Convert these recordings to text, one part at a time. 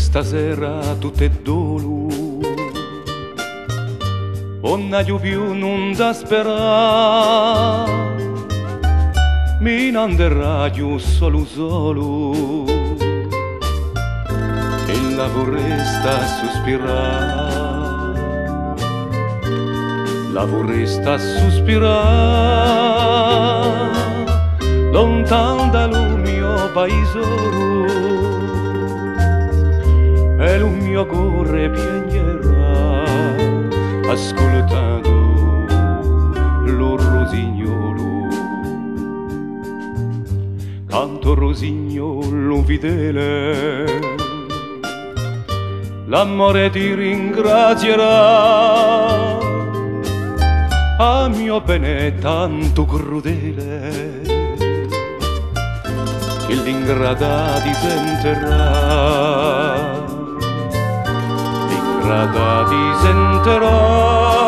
stasera tutto è dolo, non ho più nulla da sperare, mi nanderà più solo, e la vorresta sospirare, la vorresta sospirare, lontano dal mio paesoro, e lo mio cuore piangerà ascoltando lo rosignolo. Canto rosignolo fedele, l'amore ti ringrazierà, a mio bene tanto crudele, che l'ingrata disenterà, l'ingrata disenterà,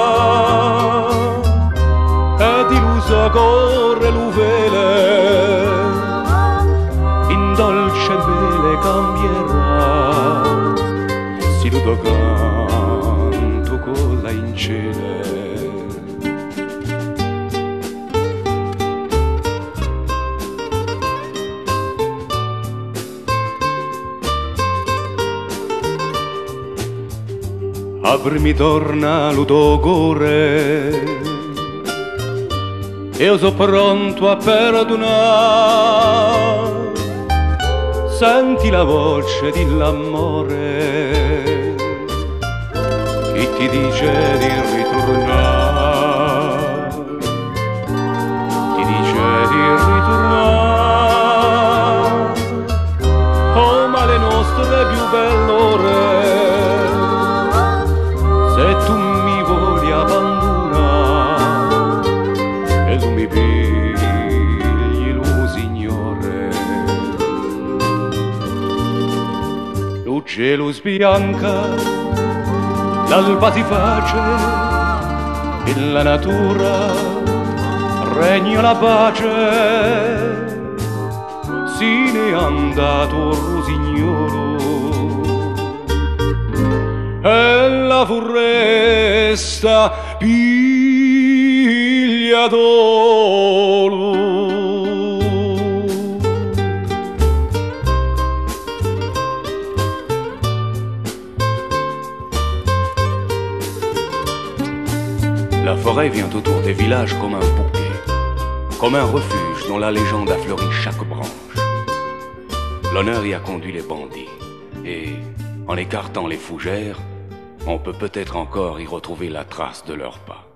ed illuso corre l'uvele, in dolce vele cambierà, si ludo canto con la in cielo. Aprimi torna lo tuo cuore, io sono pronto a perdonare, senti la voce dell'amore che ti dice di ritornare, ti dice di ritornare, come le nostre più belle ore. Se tu mi vuoi abbandonare, e tu mi pigli lo Signore. Lo cielo sbianca, l'alba si face, e la natura regna la pace. Se ne è andato Rosignolo, e la foresta piglia dolo. La forêt vient autour des villages comme un bouquet, comme un refuge dont la légende a fleuri chaque branche. L'honneur y a conduit les bandits, et en écartant les fougères, on peut peut-être encore y retrouver la trace de leurs pas.